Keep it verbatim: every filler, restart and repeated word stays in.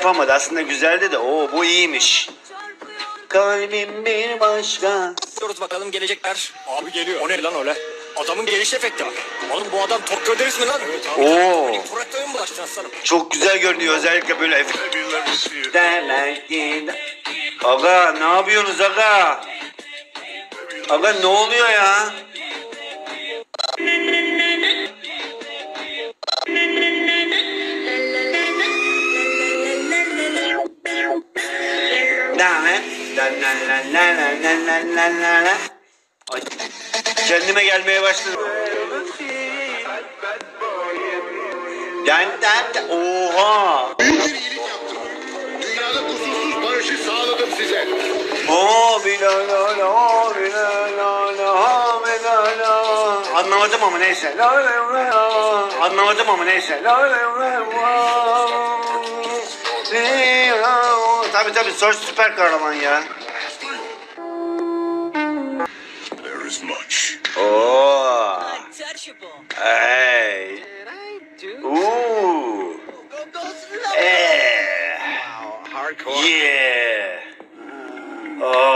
yapamadı. Aslında güzeldi de. Oo bu iyiymiş. Kalbim bir başka. Diyoruz bakalım gelecekler. Abi geliyor. O ne lan öyle? Adamın geliş efekti bak. Oğlum bu adam Tokyo Deriz mi lan? Evet abi. Oo. Turat'ta mı bulaştın aslanım? Çok güzel görünüyor özellikle böyle. Derler ki. Aga ne yapıyorsunuz aga? Aga ne oluyor ya? Ay, kendime gelmeye başladım. Oha! Büyük bir iyilik yaptım. Dünyada kusursuz barışı sağladım size. Oh, bilala, bilala, bilala. Anlamadım ama neyse. Anlamadım ama neyse. Tabii tabii Surge süper kahraman ya. There is much. Oh. Hey. Ooh. Eh. Hardcore. Yeah. Oh.